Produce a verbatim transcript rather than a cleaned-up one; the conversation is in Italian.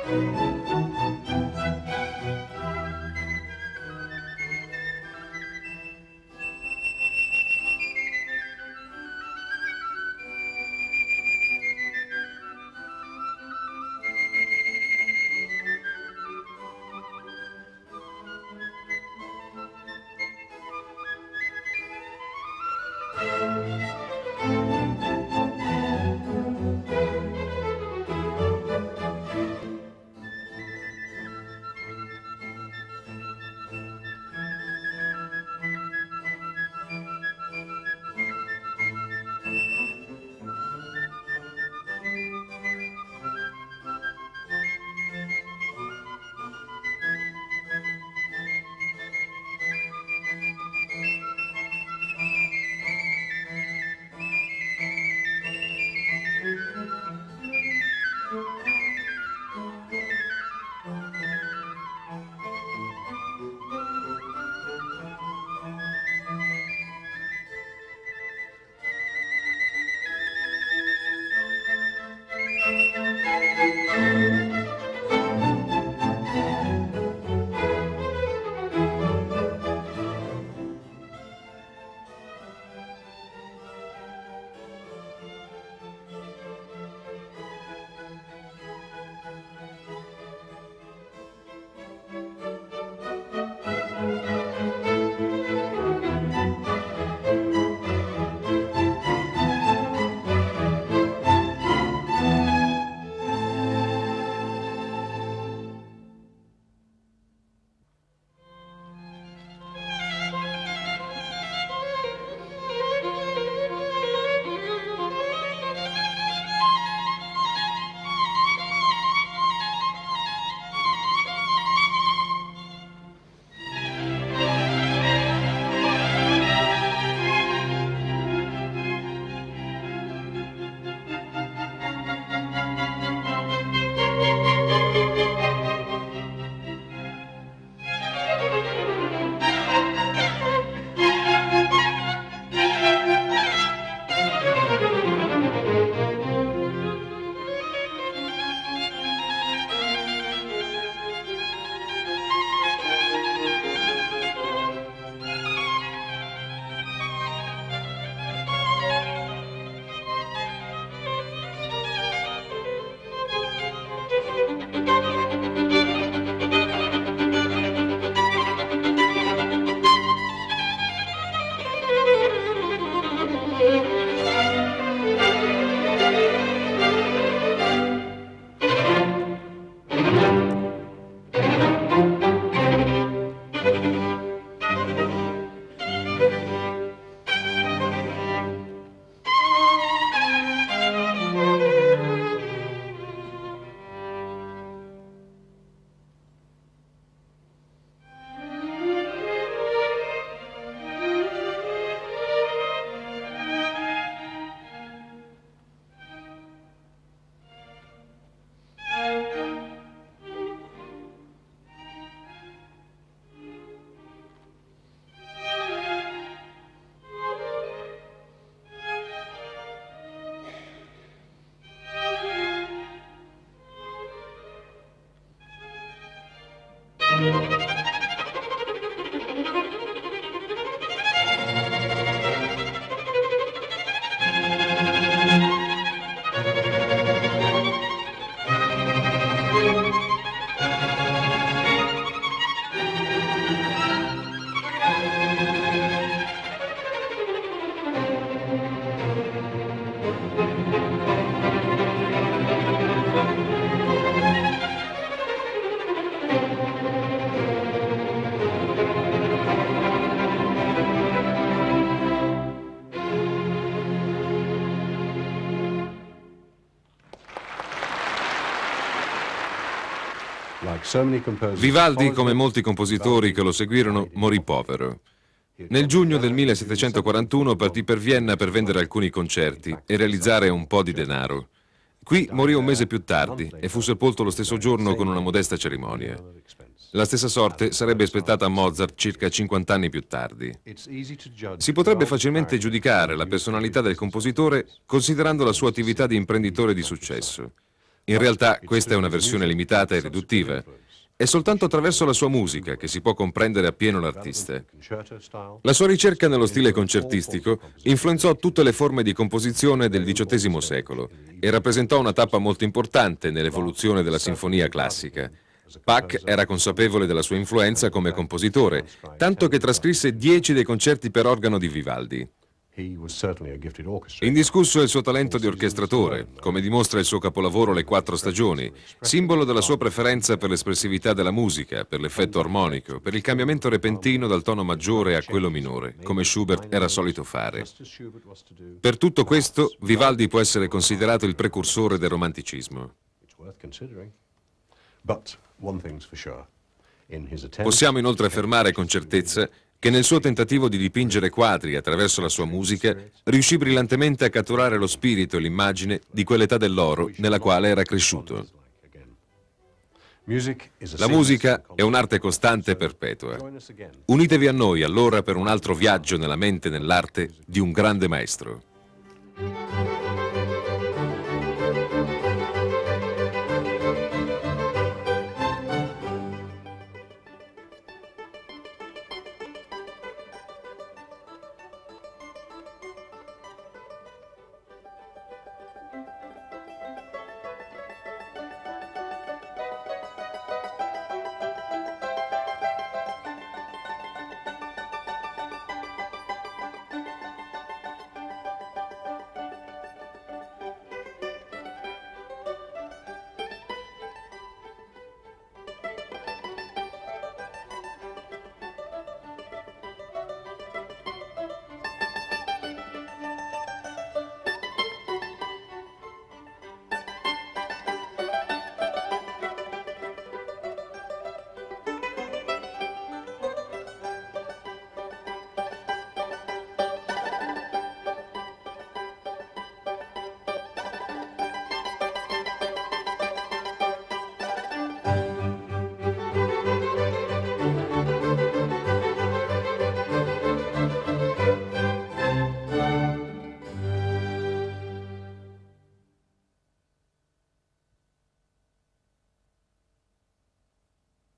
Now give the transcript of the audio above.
Vivaldi, come molti compositori che lo seguirono, morì povero. Nel giugno del millesettecentoquarantuno partì per Vienna per vendere alcuni concerti e realizzare un po' di denaro. Qui morì un mese più tardi e fu sepolto lo stesso giorno con una modesta cerimonia. La stessa sorte sarebbe aspettata a Mozart circa cinquanta anni più tardi. Si potrebbe facilmente giudicare la personalità del compositore considerando la sua attività di imprenditore di successo. In realtà questa è una versione limitata e riduttiva. È soltanto attraverso la sua musica che si può comprendere appieno l'artista. La sua ricerca nello stile concertistico influenzò tutte le forme di composizione del diciottesimo secolo e rappresentò una tappa molto importante nell'evoluzione della sinfonia classica. Bach era consapevole della sua influenza come compositore, tanto che trascrisse dieci dei concerti per organo di Vivaldi. Indiscusso è il suo talento di orchestratore, come dimostra il suo capolavoro Le quattro stagioni, simbolo della sua preferenza per l'espressività della musica, per l'effetto armonico, per il cambiamento repentino dal tono maggiore a quello minore, come Schubert era solito fare. Per tutto questo, Vivaldi può essere considerato il precursore del romanticismo. Possiamo inoltre affermare con certezza che nel suo tentativo di dipingere quadri attraverso la sua musica riuscì brillantemente a catturare lo spirito e l'immagine di quell'età dell'oro nella quale era cresciuto. La musica è un'arte costante e perpetua. Unitevi a noi allora per un altro viaggio nella mente e nell'arte di un grande maestro.